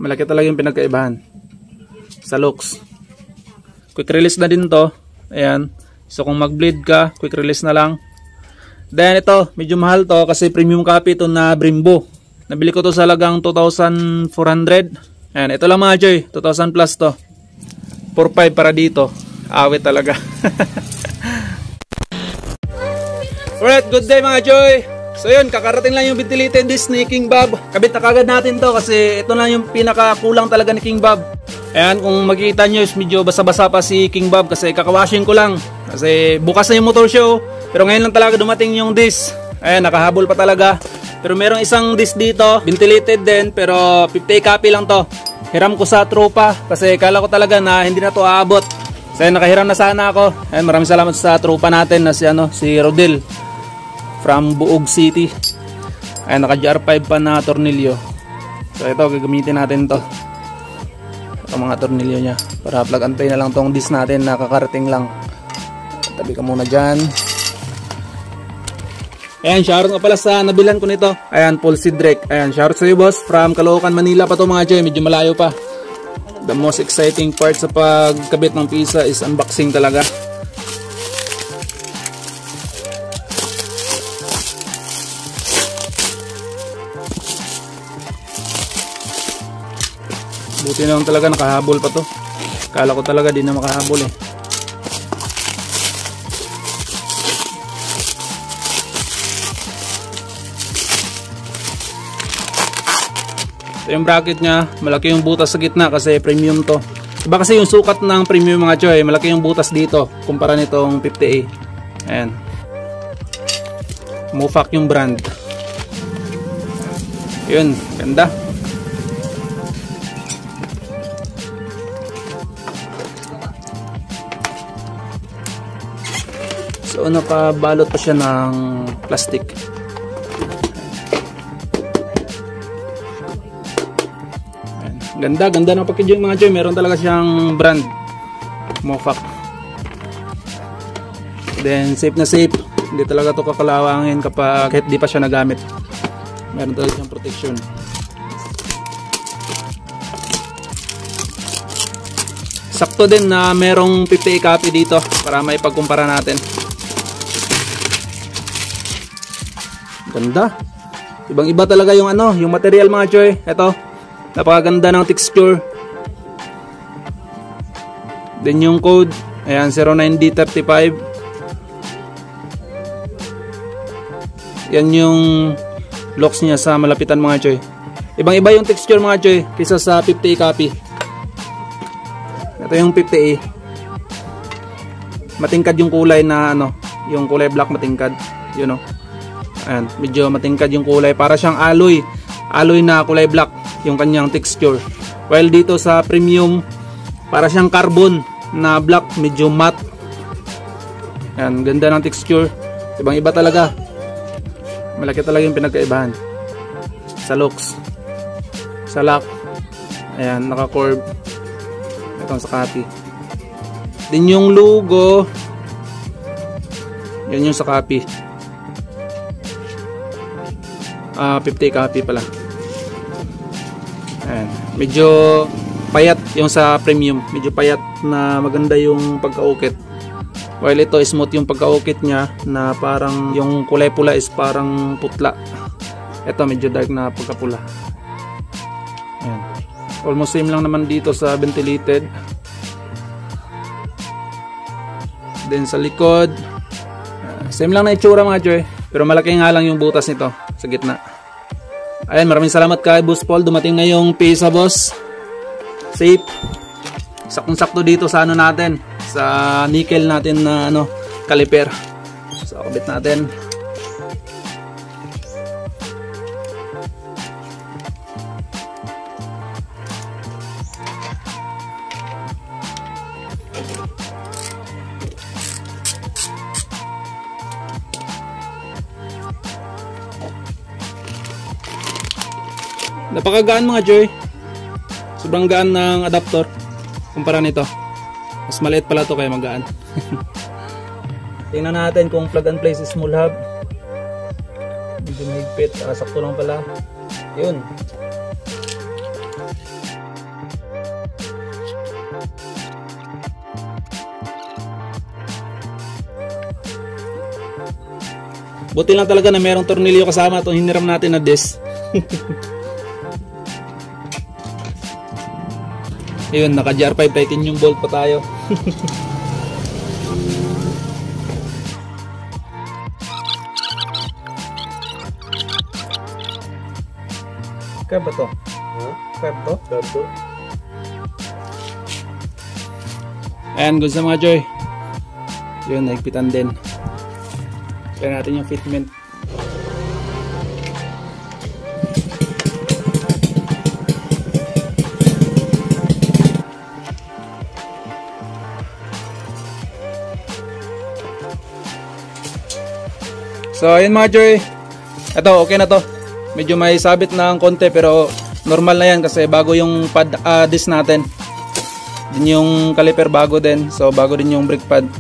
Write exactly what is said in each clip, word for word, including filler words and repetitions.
malaki talaga yung pinagkaibahan sa looks. Quick release na din to. Ayan. So kung mag-bleed ka, quick release na lang. Then ito, medyo mahal to kasi premium copy to na Brembo. Nabili ko to sa halagang two thousand four hundred. Ayan, ito lang mga Joy, two thousand plus to. four five para dito. Awit talaga. Alright, good day mga Joy. So yun, kakarating lang yung ventilated disc ni King Bob. Kabit na kagad natin to kasi ito lang yung pinakakulang talaga ni King Bob. Ayan, kung makikita nyo, medyo basa-basa pa si King Bob kasi kakawashing ko lang. Kasi bukas na yung motor show, pero ngayon lang talaga dumating yung disc. Ayan, nakahabol pa talaga. Pero merong isang disc dito, ventilated din, pero fifty copy lang to. Hiram ko sa tropa kasi kala ko talaga na hindi na to aabot. So ayan, nakahiram na sana ako. Ayan, maraming salamat sa tropa natin na si, ano, si Rodel from Buog City. Ayan, naka G R five pa na tornilyo. So ito, gagamitin natin to. Ito mga tornilyo nya para plug and play na lang tong disc natin na kakarating lang. Tabi ka muna dyan. Ayan, shoutout nga pala sa nabilan ko nito. Ayan, Paul Sidrek. Ayan, shoutout sa iyo boss. From Caloocan, Manila pa to mga Joy. Medyo malayo pa. The most exciting part sa pagkabit ng pisa is unboxing talaga. Buti na lang talaga nakahabol pa to. Kala ko talaga di na makahabol eh. So yung bracket nya, malaki yung butas sa gitna kasi premium to. Iba kasi yung sukat ng premium mga Joy, malaki yung butas dito kumpara nitong fifty A. Ayan. Mofak yung brand. Yun, ganda. So nakabalot pa siya ng plastic. Ayan. Ganda, ganda ng packaging mga Joy. Meron talaga siyang brand Mofak. Then safe na safe. Hindi talaga to kakalawangin kapag kahit di pa siya nagamit. Meron talaga siyang protection. Sakto din na merong fifty A copy dito para may pagkumpara natin. Ganda. Ibang iba talaga yung ano, yung material mga Joy. Ito, napakaganda ng texture. Then yung code, ayan, zero nine D thirty-five. Yan yung locks niya sa malapitan mga Joy. Ibang iba yung texture mga Joy kaysa sa fifty A copy. Ito yung fifty A. Matingkad yung kulay na ano, yung kulay black matingkad, you know. Ayan, medyo matingkad yung kulay, para siyang alloy. Alloy na kulay black yung kanyang texture. While dito sa premium, para siyang carbon na black, medyo matte. Ayan, ganda ng texture. Ibang iba talaga. Malaki talaga yung pinagkaibahan sa looks, sa lock. Ayan, naka-curve. Itong sa copy. Din yung logo, yan yung sa copy. Ah, fifty copy pala. Ayan. Medyo payat yung sa premium. Medyo payat na maganda yung pagkaukit. While ito smooth yung pagkaukit niya na parang yung kulay pula is parang putla. Ito medyo dark na pagkapula. Ayan. Almost same lang naman dito sa ventilated. Then sa likod, uh, same lang na itsura mga Joy. Pero malaki nga lang yung butas nito sa gitna. Ayan, maraming salamat kay Boss Paul. Dumating na yung pisa boss. Safe. Saktong-sakto dito sa ano natin, sa nickel natin na ano, caliper. So kabit natin. Napakagaan mga Joy. Sobrang gaan ng adapter kumpara nito. Mas maliit pala to kaya magaan. Tingnan natin kung plug and play sa small hub. Medyo mahigpit, ah, sakto lang pala. Yun. Buti lang talaga na merong tornilyo kasama itong hiniram natin na disc. Ayun, naka G R five titanium bolt pa tayo. Kaya ba to? Huh? Kaya ba to? Kaya ba to? Ayan, goods na mga Joy. Yun, naigpitan din. Kaya natin yung fitment. So ayun mga Joy, ito okay na to. Medyo may sabit na ang konti pero normal na yan kasi bago yung pad uh, disc natin. Din yung caliper bago din, so bago din yung brake pad.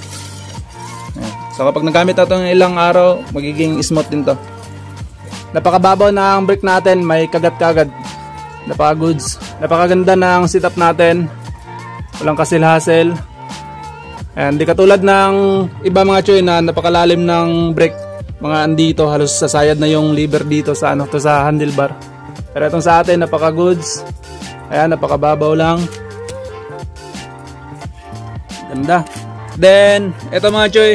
So kapag nagamit natin ng ilang araw, magiging smooth din to. Napakababaw na ang brake natin, may kagat-kagat. Napaka-goods. Napakaganda ng setup natin. Walang kasil-hassle. And di katulad ng iba mga Choy na napakalalim ng brake. Mga andito, halos sasayad na yung lever dito sa ano, to sa handlebar. Pero itong sa atin, napaka-goods. Ayan, napakababaw lang. Ganda. Then, ito mga Choy.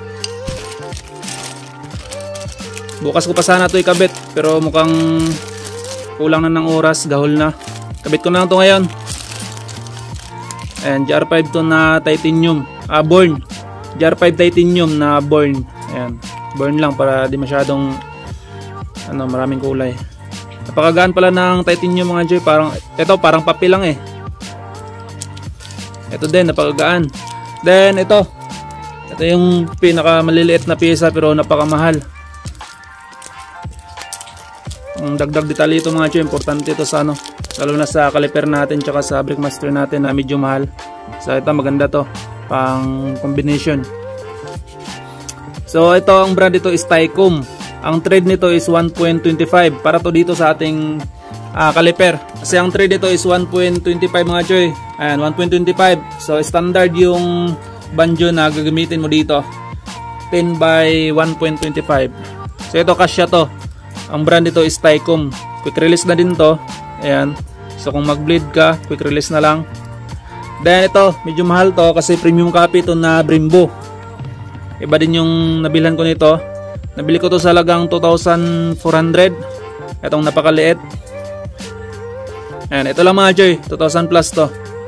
Bukas ko pa sana ito ikabit, pero mukhang kulang na ng oras, gahol na. Kabit ko na lang ito ngayon. Ayan, G R five to na titanium. Ah, born. G R five titanium na born. Ayan. Burn lang para di masyadong ano, maraming kulay. Napakagaan pala ng titanium mga Joy. Parang, ito parang papel lang eh. Ito din, napakagaan. Then ito. Ito yung pinaka maliliit na pyesa pero napakamahal. Ang dagdag detalye ito mga Joy. Importante ito sa ano. Lalo na sa caliper natin tsaka sa brake master natin na medyo mahal. So ito maganda to. Pang combination. So ito ang brand ito is Taicom. Ang thread nito is one point two five para to dito sa ating uh, caliper. Kasi ang thread nito is one point two five mga Joy. Ayan, one point two five. So standard yung banjo na gagamitin mo dito. ten by one point two five. So ito kasya to. Ang brand nito is Taicom. Quick release na din to. Ayan. So kung mag-bleed ka, quick release na lang. Then ito, medyo mahal to kasi premium copy to na Brembo. Iba din yung nabilhan ko nito. Nabili ko to sa halagang two thousand four hundred. Itong napakaliit. Ayan, ito lang mga Joy, two thousand plus to.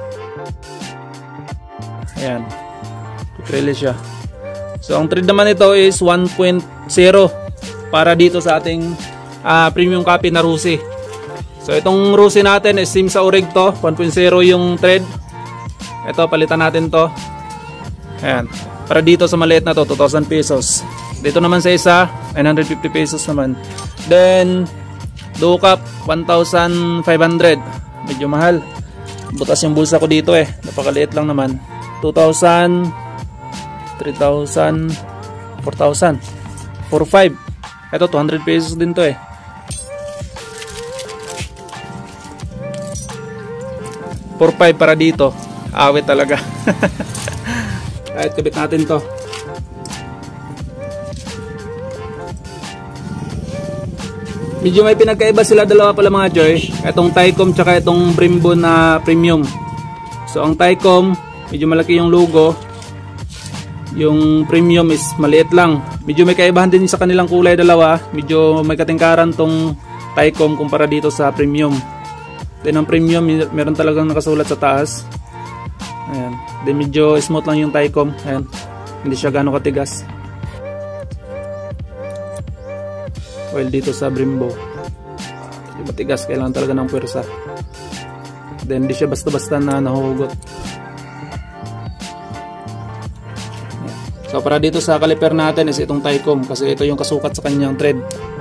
Ayan. Quick release siya. So ang thread naman ito is one point zero para dito sa ating uh, premium copy na Rusi. So itong Rusi natin is same sa Orig to, one point zero yung thread. Ito palitan natin to. Ayan. Para dito sa maliit na to, two thousand pesos. Dito naman sa isa, nine hundred fifty pesos naman. Then, duo cup, one thousand five hundred. Medyo mahal. Butas yung bulsa ko dito eh. Napakaliit lang naman. two thousand, three thousand, four thousand. four five. Ito, two hundred pesos din to eh. four five para dito. Awit talaga. Kahit kabit natin to. Medyo may pinagkaiba sila dalawa pala mga Joy. Itong Taicom tsaka itong Brembo na premium. So ang Taicom, medyo malaki yung logo. Yung premium is maliit lang. Medyo may kaibahan din sa kanilang kulay dalawa. Medyo may katingkaran tong Taicom kumpara dito sa premium. Then ang premium, meron talagang nakasulat sa taas. Ayan. Then medyo smooth lang yung Taicom. Ayan. Hindi siya gano'ng katigas. While dito sa Brembo, medyo matigas. Kailangan talaga ng pwersa. Then hindi siya basta-basta na nahuhugot. Ayan. So para dito sa caliper natin is itong Taicom. Kasi ito yung kasukat sa kanyang thread.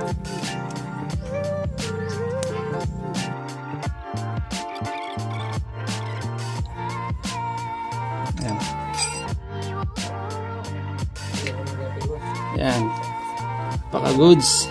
Yan. Paka goods.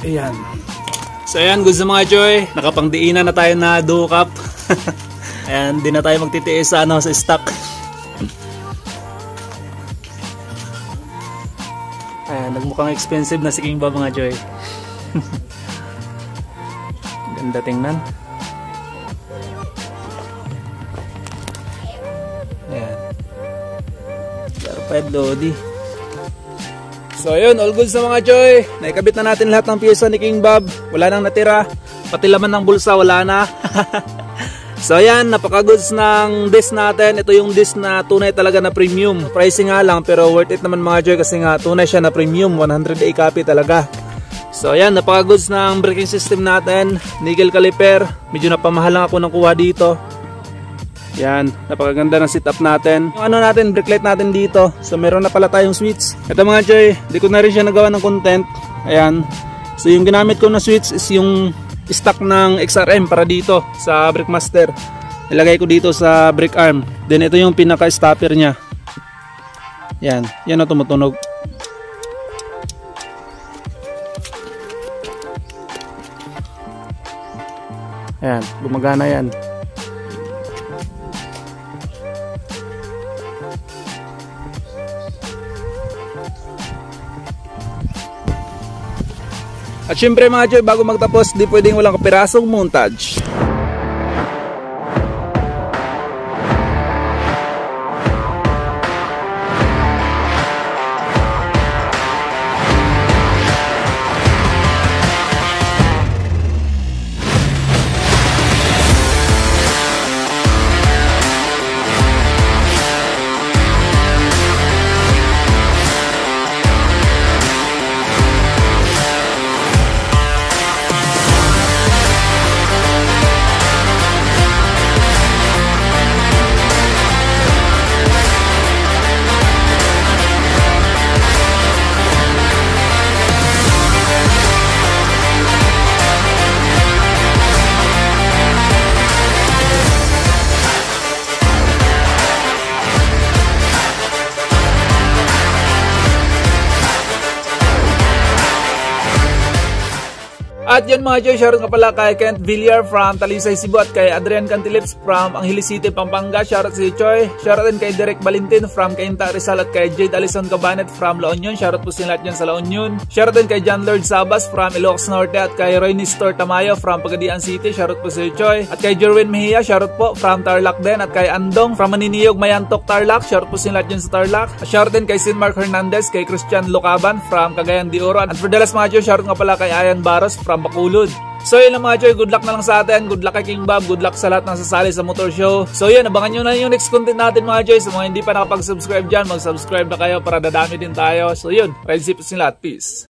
Ayan. So ayan, goods na mga Joy. Nakapangdiinan na tayo na duo cup. Ayan, di na tayo magtitiis sa, ano, sa stock. Ayan, nagmukhang expensive na si King Bob mga Joy. Ganda tingnan. Ayan. Five Lodi. So ayun, all goods na mga Joy. Naikabit na natin lahat ng pyesa ni King Bob. Wala nang natira. Pati laman ng bulsa wala na. So ayan, napaka goods ng disc natin. Ito yung disc na tunay talaga na premium. Pricing nga lang pero worth it naman mga Joy kasi nga tunay siya na premium. one hundred A copy talaga. So ayan, napaka goods ng braking system natin. Nickel caliper. Medyo napamahal lang ako ng kuha dito. Yan, napakaganda ng setup natin. Yung ano natin, brake light natin dito. So meron na pala tayong switch. Ito mga Joy, di ko na rin siya nagawa ng content. Ayan. So yung ginamit ko na switch is yung stock ng X R M para dito sa brake master. Ilagay ko dito sa brake arm. Then ito yung pinaka stopper niya. Yan, yan na tumutunog. Ayan, gumagana yan. At syempre mga Joy, bago magtapos, di pwedeng walang kapirasong montage. At yun mga Joy, shoutout nga pala kay Kent Villar from Talisay, Cebu at kay Adrian Cantilips from Angeles City, Pampanga. Shoutout si Choy. Shoutout din kay Derek Valentin from Cainta, Rizal at kay Jade Alison Cabanet from La Union. Shoutout po sila lahat dyan sa La Union. Shoutout din kay John Lord Sabas from Ilocos Norte at kay Roy Nistor Tamayo from Pagadian City. Shoutout po si Choy. At kay Jerwin Mejia, shoutout po from Tarlac din. At kay Andong from Maniniyog, Mayantok, Tarlac. Shoutout po sila lahat dyan sa Tarlac. At shoutout din kay Sin Mark Hernandez, kay Christian Locaban from Cagayan de Oro. At for the last mga Joy, shoutout nga pala kay Ayan Baros from Bacolod. So yun lang mga Joy, good luck na lang sa atin. Good luck kay King Bob, good luck sa lahat ng sasali sa motor show. So yun, abangan nyo na yung next content natin mga Joy. Sa mga hindi pa nakapag-subscribe dyan, mag-subscribe na kayo para dadami din tayo. So yun, ride safe po sila at peace.